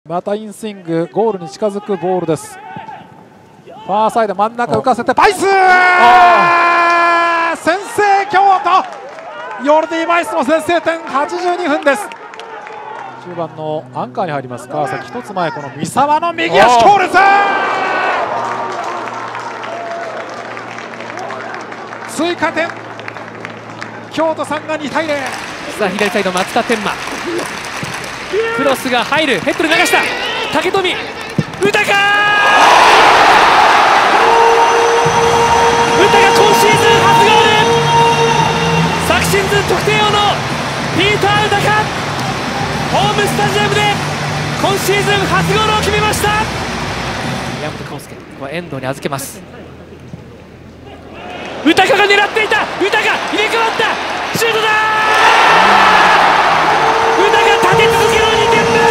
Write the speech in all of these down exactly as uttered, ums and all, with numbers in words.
またインスイング、ゴールに近づくボールです。ファーサイド真ん中浮かせてバイス、先制京都、ヨルディ・バイスの先制点、はちじゅうにふんです。中盤のアンカーに入ります川崎、一つ前、この三沢の右足強烈、追加点、京都さんがにたいゼロ。 さあ左サイド松田天馬、クロスが入る、ヘッドで流した竹富、宇高、宇高今シーズン初ゴール、昨シーズン得点王のピーター・宇高、ホームスタジアムで今シーズン初ゴールを決めました。宮本康介、ここは遠藤に預けます。宇高が狙っていた、宇高入れ替わった、シュートだー、宇高立て続けのにてんめ、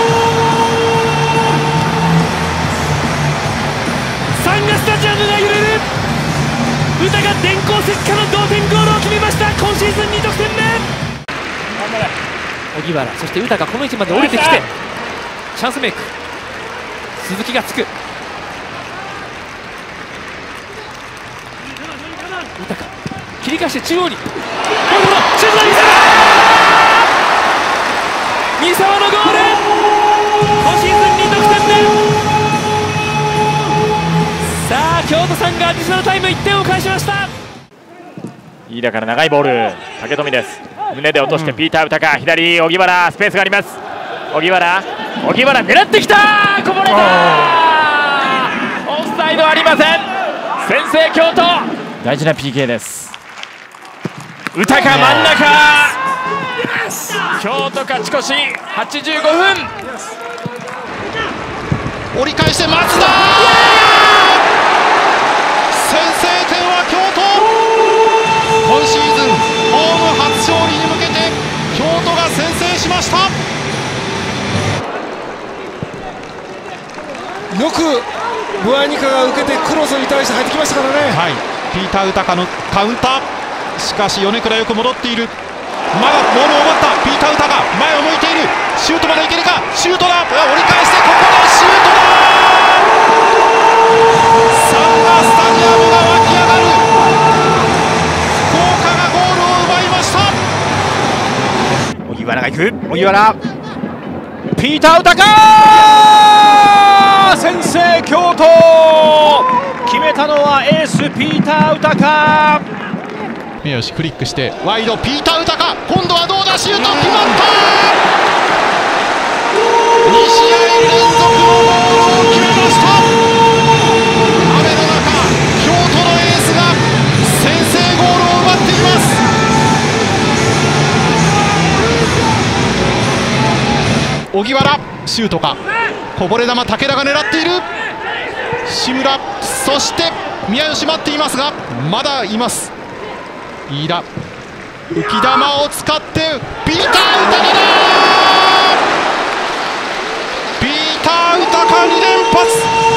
サンガスタジアムが揺れる、宇高電光石火の同点ゴールを決めました。今シーズンに得点目、荻原、そして宇高この位置まで降りてきてチャンスメイク、鈴木がつく、宇高切り返して中央に、シュートだ、三沢のゴール、今シーズンに得点目。さあ京都さんがアディショナルタイムいってんを返しました。 飯田から長いボール、竹富です。胸で落としてピーター・宇高、左荻原、スペースがあります。荻原、荻原狙ってきた、こぼれた、オフサイドありません、先制京都、大事な ピーケー です。宇高真ん中、京都勝ち越し、はちじゅうごふん、 折り返して松田、先制点は京都、今シーズンホーム初勝利に向けて京都が先制しました。 よくブアニカが受けてクロスに対して入ってきましたからね、 はい、ピーター・宇高のカウンター、しかし米倉よく戻っている、まだボールを奪ったピーター・宇高、前を向いている、シュートまでいけるか、シュートだ、折り返してここでシュートだ、サンガスタジアムが沸き上がる、福岡がゴールを奪いました。 荻原が行く、荻原、ピーター・宇高、先制京都、決めたのはエースピーター・宇高。 宮吉クリックしてワイド、ピーター・宇高、今度はどうだ、シュート決まった、に試合連続のゴールを決めました。雨の中京都のエースが先制ゴールを奪っています。荻原、シュートか、こぼれ球、武田が狙っている、志村、そして宮吉待っていますが、まだいます。飯田、浮き球を使ってピーター・宇高だ、ピーター・宇高に連発、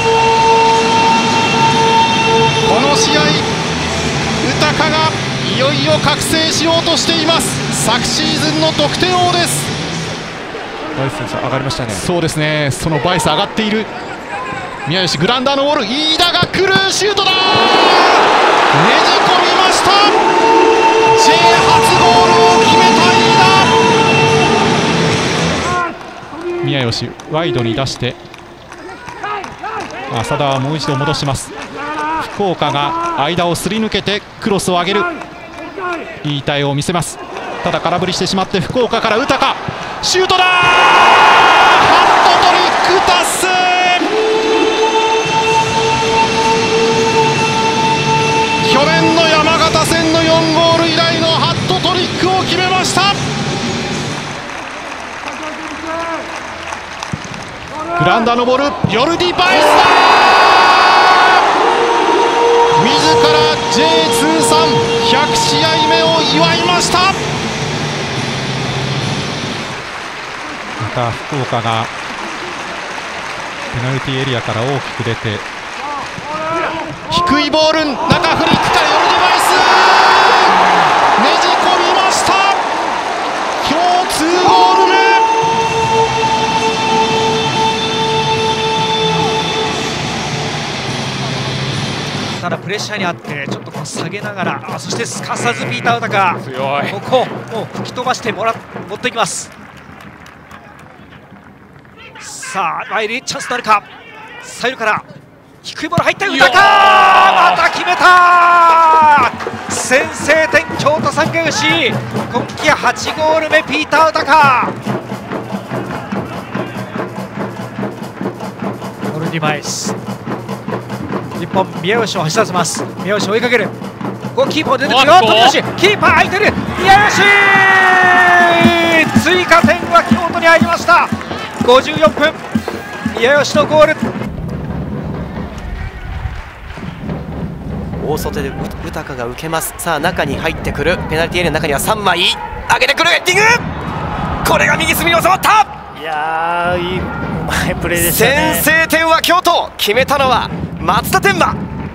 この試合宇高がいよいよ覚醒しようとしています。昨シーズンの得点王です。 バイス選手上がりましたね。 そうですね、そのバイス上がっている。宮吉グラウンダーのボール、飯田が来る、シュートだ、ねじ込みました、 J 初ゴールを決めた飯田。宮吉ワイドに出して浅田はもう一度戻します。福岡が間をすり抜けてクロスを上げる、いい対応を見せます。ただ空振りしてしまって福岡から宇高、シュートだ、ハットトリック達成、去年の山形戦のよんゴール以来のハットトリックを決めました。グラウンダーのボール、ヨルディ・バイスだ、自ら ジェイ 通算ひゃく試合目を祝いました。 また福岡がペナルティーエリアから大きく出て、 低いボール、中フリックからヨルディ・バイス、ねじ込みました。今日にゴール目、 プレッシャーにあってちょっとこう下げながら、あそしてすかさずピーター・ウタカ強い。 ここもう吹き飛ばしてもら持っていきます。さあワイリーチャンスなるか。サイドから低いボール入ったウタカまた決めた。先制点京都サンガヨシ今季はちゴール目ピーター・ウタカ。ノルディバイス日本宮吉を走らせます。宮吉追いかける。ここキーパー出てくるよ。飛び出しキーパー空いてる。宮吉追加点は京都に入りました。ごじゅうよんぷん宮吉のゴール。 大外でウタカが受けます。さあ中に入ってくる。ペナルティーエリアの中にはさんまい上げてくる。ヘッディング、これが右隅に収まった。 いやーいいうまいプレーでしたね。 先制点は京都、決めたのは松田天馬。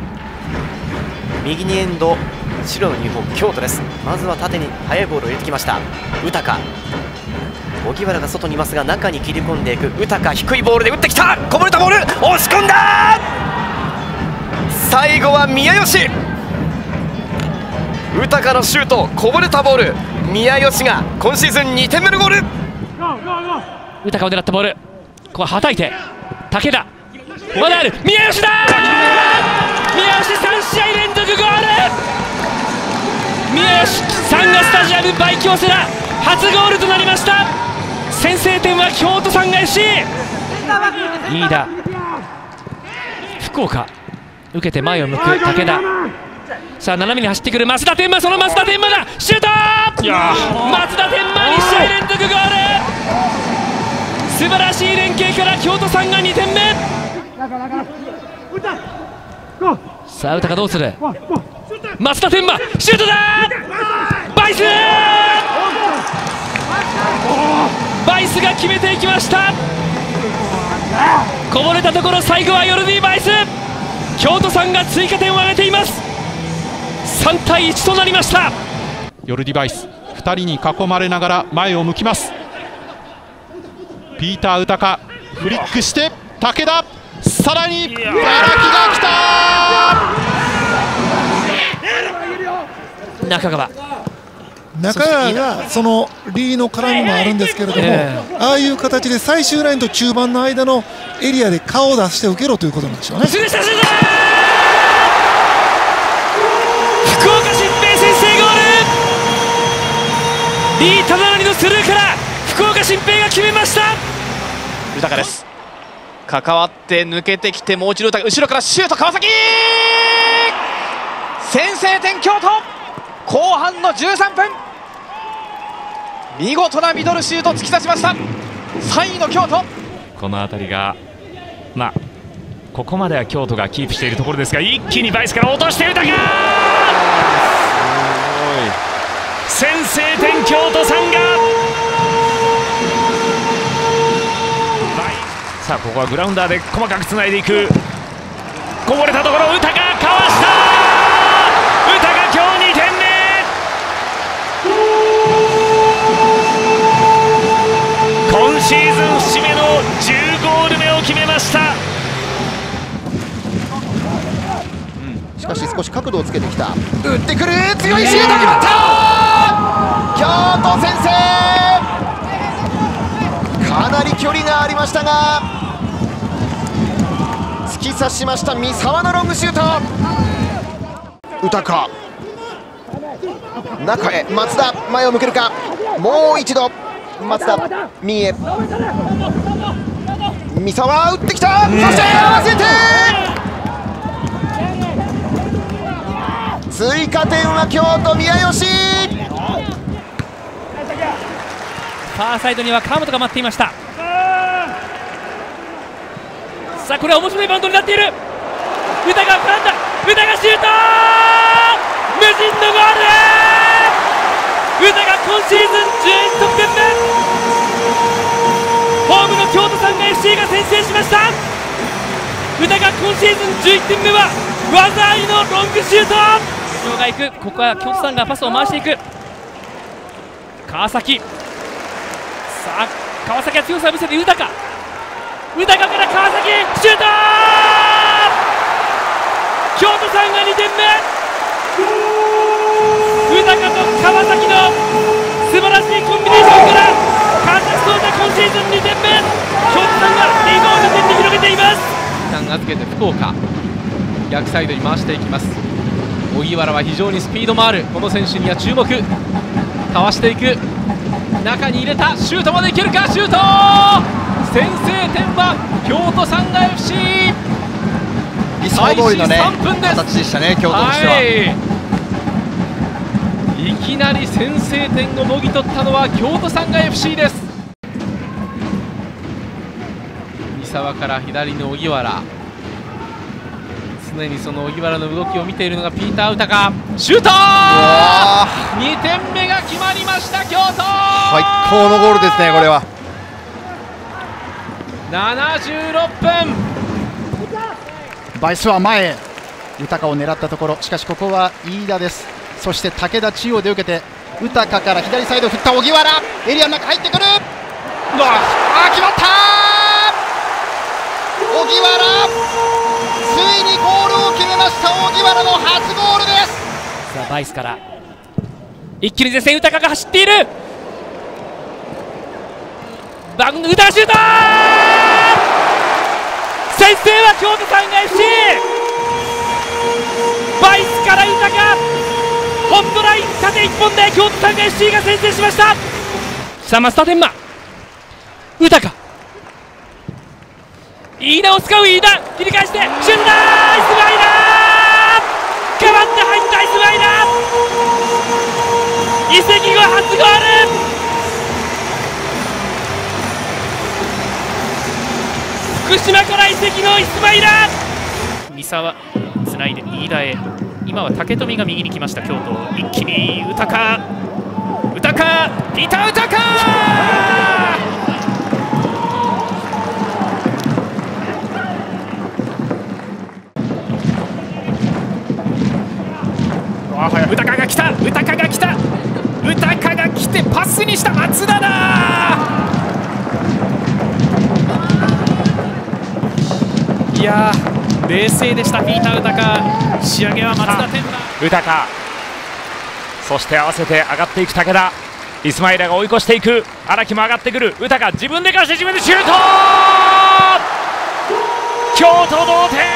右にエンド白のユニフォーム京都です。まずは縦に速いボールを入れてきましたウタカ。荻原が外にいますが中に切り込んでいくウタカ。低いボールで打ってきた。こぼれたボール押し込んだ。最後は宮吉。ウタカのシュート、こぼれたボール、宮吉が今シーズンにてんめのゴール。 ウタカを狙ったボール、ここははたいて武田、まだある。宮吉だ。宮吉さんしあい連続ゴール。宮吉サンガスタジアムバイ京セラ初ゴールとなりました。先制点は京都サンガ エフシー。 飯田、福岡受けて前を向く武田。さあ斜めに走ってくる増田天馬。その増田天馬だ。シュート。いや松田天馬に試合連続ゴール。素晴らしい連携から京都サンガにてんめ。さあウタカどうする。松田天馬シュートだ。バイスバイスが決めていきました。こぼれたところ最後はヨルディ・バイス。京都さんが追加点を挙げています。さんたいいちとなりました。 ヨルディバイスふたりに囲まれながら前を向きます。ピーター・ウタカフリックして武田、さらに荒木が来た。 中川中川がそのリーの絡みもあるんですけれども、えー、ああいう形で最終ラインと中盤の間のエリアで顔を出して受けろということなんでしょうね。 福岡新平先制ゴール。リー・タナラリのスルーから福岡新平が決めました。 豊です。関わって抜けてきてもう一度豊、後ろからシュート川崎。先制点京都。後半のじゅうさんぷん、見事なミドルシュート突き刺しました。さんいの京都。 この辺りがまあここまでは京都がキープしているところですが、一気にバイスから落として豊か。先制点京都サンガ。さあここはグラウンダーで細かくつないでいく。こぼれたところ豊かかわした。豊か今日にてんめ。今シーズン節目のじゅうゴール目を決めました。 しかし少し角度をつけてきた。打ってくる強いシュート決まった。京都先制。かなり距離がありましたが突き刺しました。三沢のロングシュート。豊中へ松田、前を向けるか。もう一度松田、三重、三沢打ってきた。そして合わせて追加点は京都宮吉。 ファーサイドには川本が待っていました。さあこれは面白いバウンドになっている。歌が絡んだ。歌がシュート。無人のゴール。歌が今シーズンじゅういち得点目。ホームの京都サンガ エフシー が先制しました。歌が今シーズンじゅういってんめは技ありのロングシュート。塩が行く。ここは京都サンガパスを回していく。川崎。さあ川崎は強さを見せて豊か。豊かから川崎シュート。 京都さんがにてんめ、宇高と川崎の素晴らしいコンビネーションから川崎颯太今シーズンにてんめ、京都さんがリードをにてんに広げています。 一旦預けて福岡、逆サイドに回していきます。荻原は非常にスピードもある、この選手には注目。かわしていく、中に入れた、シュートまでいけるか、シュート先制点は京都サンガ エフシー。 理想通りのね開始さんぷんです形でしたね、京都としては、 はい、いきなり先制点をもぎ取ったのは京都サンガ エフシー です。三沢から左の荻原、常にその荻原の動きを見ているのがピーター・ウタカ、シュートにてんめが決まりました、京都。 最高のゴールですね、これは。 ななじゅうろっぷん、 バイスは前へ豊を狙ったところ、しかしここは飯田です。そして武田中央で受けて豊から左サイド振った荻原、エリアの中入ってくる、あー決まった、荻原ついにゴールを決めました。荻原の初ゴールです。 さあバイスから一気に前線、豊が走っている、バン豊シュート、先制は京都サンガ エフシー。 バイスから豊、ホットライン縦いっぽんで京都サンガ エフシー が先制しました。さあ増田天馬、豊、飯田を使う飯田、切り返してシュートだ、イスマイラー、代わって入ったイスマイラー、移籍後初ゴール、福島から移籍のイスマイラー。 三沢つないで飯田へ、今は竹富が右に来ました京都、一気に豊、豊、ピーター豊、あはや豊が来た、豊が来た、豊が来てパスにした松田だ。いやー冷静でしたピーター豊、仕上げは松田天馬、豊、そして合わせて上がっていく武田、イスマイラが追い越していく、荒木も上がってくる、豊自分でかして自分でシュート、京都同点。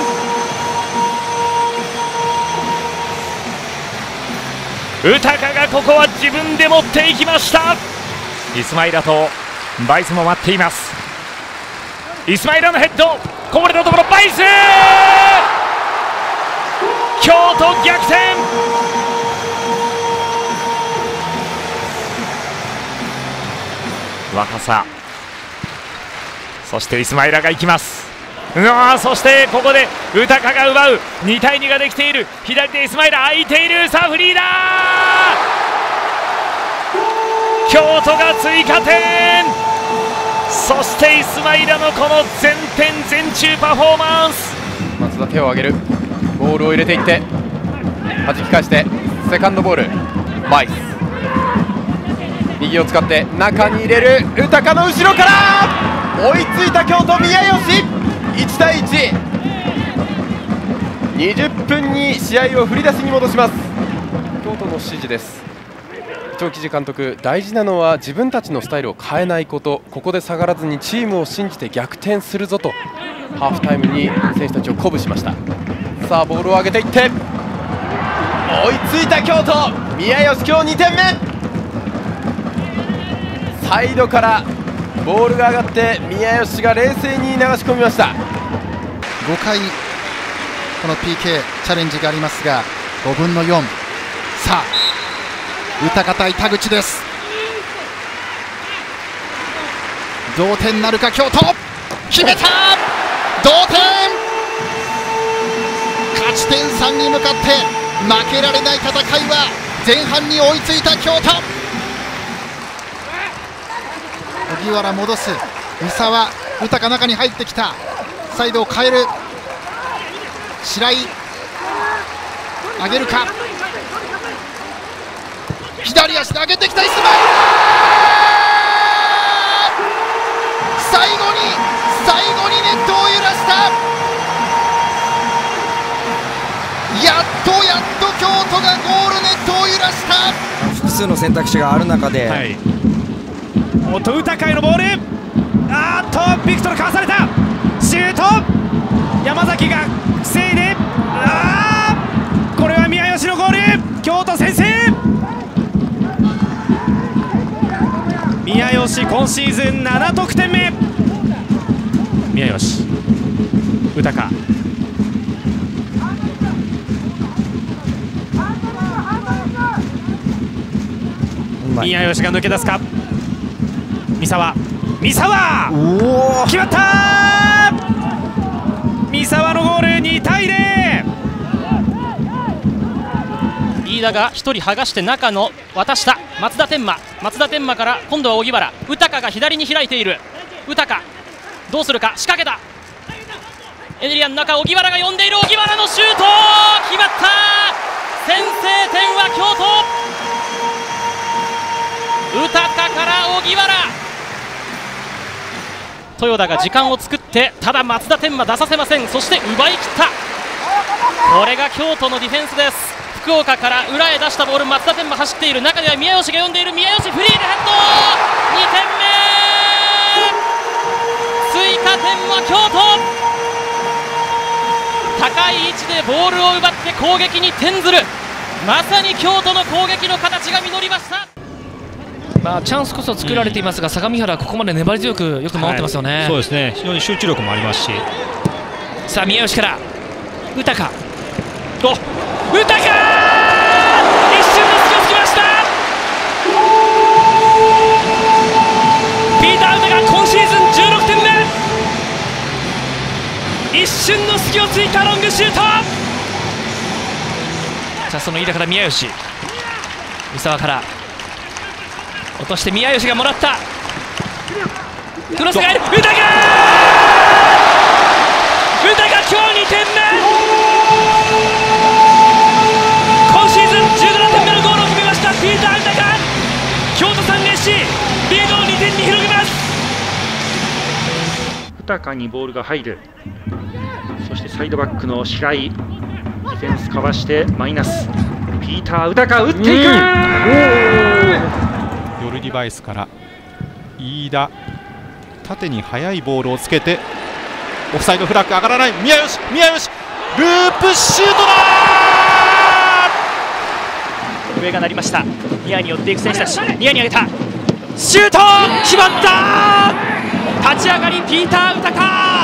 豊がここは自分で持っていきました。イスマイラとバイスも待っています。イスマイラのヘッドこぼれたところ、バイス、京都逆転。若さ、そしてイスマイラが行きます。うわ、そしてここで豊が奪う、にたいにができている、左手イスマイラ空いている、さあフリーだ、京都が追加点。そしてイスマイラのこの全点全中パフォーマンス。 松田手を上げる、ボールを入れていって弾き返してセカンドボール、バイス右を使って中に入れる、豊の後ろから追いついた京都宮吉、いちたいいち、にじゅっぷんに試合を振り出しに戻します。京都の指示です。伊藤吉監督、大事なのは自分たちのスタイルを変えないこと、ここで下がらずにチームを信じて逆転するぞとハーフタイムに選手たちを鼓舞しました。さあボールを上げていって追いついた京都、宮吉今日にてんめ、サイドからボールが上がって宮吉が冷静に流し込みました。 ごかいこの ピーケー チャレンジがありますがごぶんのよん、さあ豊対田口です。同点なるか京都、決めた、同点、勝ち点さんに向かって負けられない戦いは前半に追いついた京都。荻原戻す、三沢、豊中に入ってきた、サイドを変える、白井上げるか、左足で上げてきたイスマイラー、最後に最後にネットを揺らした数の選択肢がある中で、はい、 おっと豊へのボール、あーっとビクトルかわされた、シュート、山崎が防いで、あーこれは宮吉のゴール、京都先制。宮吉今シーズンなな得点目。宮吉、豊、宮吉が抜け出すか、三沢、三沢決まったー、三沢のゴール、にたいゼロ。 飯田がひとり剥がして中の渡した松田天馬、松田天馬から今度は荻原、豊が左に開いている、豊どうするか、仕掛けたエネリアの中、荻原が呼んでいる、荻原のシュート決まった、先制点は京都、豊から荻原、豊田が時間を作って、ただ松田天馬出させません、そして奪い切った、これが京都のディフェンスです。福岡から裏へ出したボール、松田天馬走っている中では宮吉が呼んでいる、宮吉フリーでヘッド、にてんめ、追加点は京都、高い位置でボールを奪って攻撃に転ずる、まさに京都の攻撃の形が実りました。 まあ、チャンスこそ作られていますが、相模原はここまで粘り強くよく守ってますよね、はい、 そうですね、非常に集中力もありますし、 さあ宮吉から豊、お豊、一瞬の隙をつきました、ピーター・ウタが今シーズンじゅうろくてんめ、一瞬の隙をついたロングシュート、さあその飯田から宮吉、三沢から落として宮吉がもらった、クロスが入る、豊が豊が今日にてんめ、今シーズンじゅうななてんめのゴールを決めました、ピーター・豊、京都サンエーシーリードをにてんに広げます。 豊にボールが入る、そしてサイドバックの白井、ディフェンスかわしてマイナス、ピーター・豊打っていく、 ヨルディバイスから飯田、縦に速いボールをつけて、オフサイドフラッグ上がらない、宮吉、宮吉ループシュートだ、 笛が鳴りました。ニアに寄っていく選手たち、ニアに上げたシュート決まった、立ち上がりピーター・豊、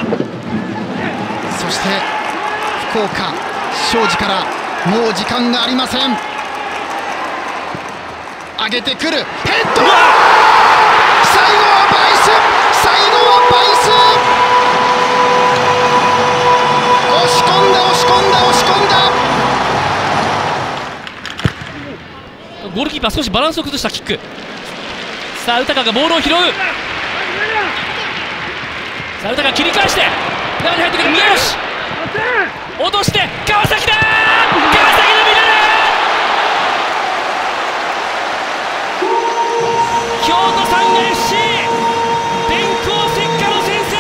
そして福岡庄司からもう時間がありません、上げてくる、ヘッド、最後はバイス、最後はバイス、押し込んだ押し込んだ押し込んだ、 ゴールキーパー少しバランスを崩したキック、さあ豊がボールを拾う、さあ豊が切り返して中に入ってくる宮吉、落として川崎だ、川崎のミドル、京都サンエーエフシー 電光石火の先制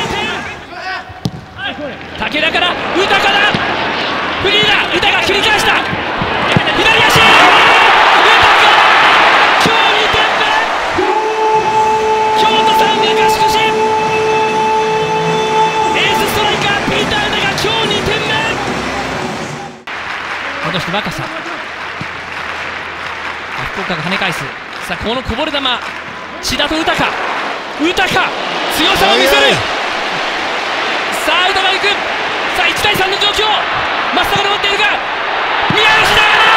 点、武田から豊だ、フリーだ、豊が切り返した、左足、落として若さ、福岡が跳ね返す、さあこのこぼれ球、千田と豊、豊強さを見せる、さあ豊が行く、さあいちたいさんの状況、松坂が持っているが宮吉だ